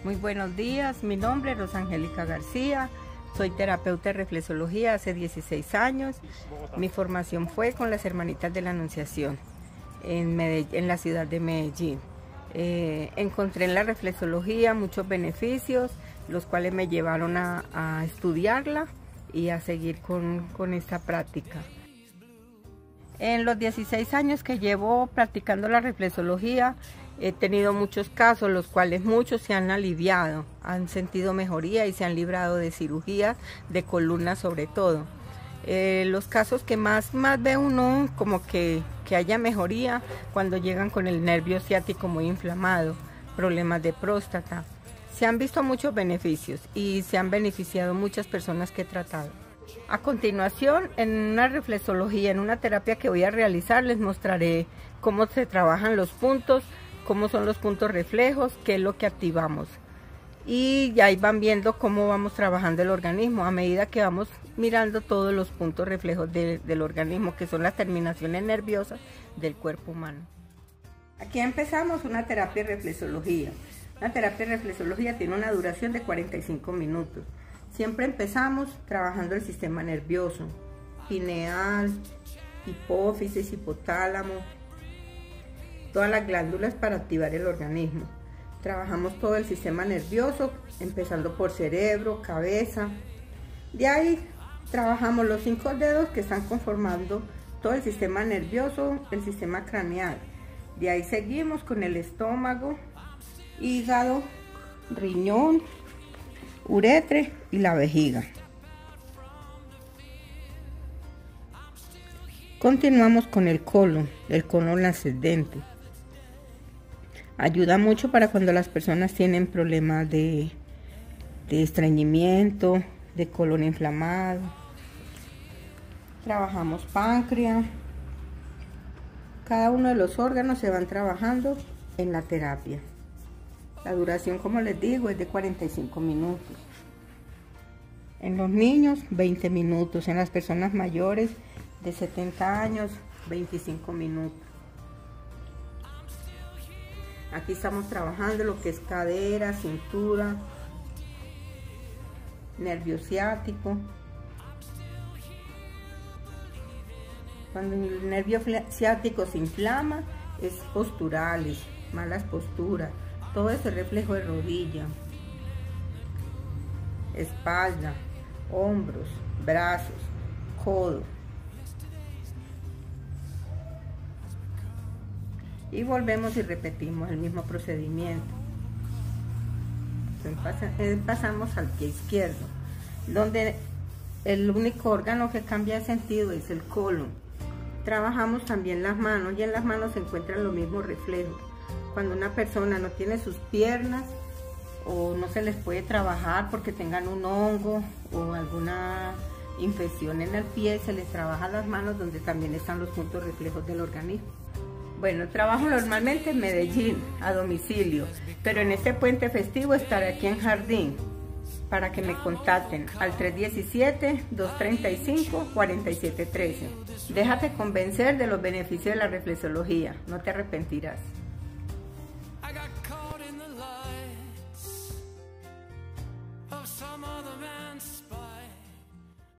Muy buenos días, mi nombre es Rosangélica García, soy terapeuta de reflexología hace 16 años. Mi formación fue con las Hermanitas de la Anunciación en la ciudad de Medellín. Encontré en la reflexología muchos beneficios, los cuales me llevaron a estudiarla y a seguir con esta práctica. En los 16 años que llevo practicando la reflexología, he tenido muchos casos, los cuales muchos se han aliviado, han sentido mejoría y se han librado de cirugías, de columna sobre todo. Los casos que más ve uno como que haya mejoría cuando llegan con el nervio ciático muy inflamado, problemas de próstata. Se han visto muchos beneficios y se han beneficiado muchas personas que he tratado. A continuación, en una reflexología, en una terapia que voy a realizar, les mostraré cómo se trabajan los puntos, cómo son los puntos reflejos, qué es lo que activamos. Y ya ahí van viendo cómo vamos trabajando el organismo a medida que vamos mirando todos los puntos reflejos del organismo, que son las terminaciones nerviosas del cuerpo humano. Aquí empezamos una terapia de reflexología. La terapia de reflexología tiene una duración de 45 minutos. Siempre empezamos trabajando el sistema nervioso, pineal, hipófisis, hipotálamo, todas las glándulas para activar el organismo. Trabajamos todo el sistema nervioso, empezando por cerebro, cabeza. De ahí trabajamos los 5 dedos que están conformando todo el sistema nervioso, el sistema craneal. De ahí seguimos con el estómago, hígado, riñón, uretre y la vejiga. Continuamos con el colon ascendente. Ayuda mucho para cuando las personas tienen problemas de estreñimiento, de colon inflamado. Trabajamos páncreas. Cada uno de los órganos se van trabajando en la terapia. La duración, como les digo, es de 45 minutos. En los niños, 20 minutos. En las personas mayores de 70 años, 25 minutos. Aquí estamos trabajando lo que es cadera, cintura, nervio ciático. Cuando el nervio ciático se inflama, es posturales, malas posturas. Todo ese reflejo de rodilla, espalda, hombros, brazos, codo. Y volvemos y repetimos el mismo procedimiento. Entonces, pasamos al pie izquierdo, donde el único órgano que cambia de sentido es el colon. Trabajamos también las manos, y en las manos se encuentran los mismos reflejos. Cuando una persona no tiene sus piernas o no se les puede trabajar porque tengan un hongo o alguna infección en el pie, se les trabaja las manos, donde también están los puntos reflejos del organismo. Bueno, trabajo normalmente en Medellín, a domicilio, pero en este puente festivo estaré aquí en Jardín, para que me contacten al 317-235-4713. Déjate convencer de los beneficios de la reflexología, no te arrepentirás.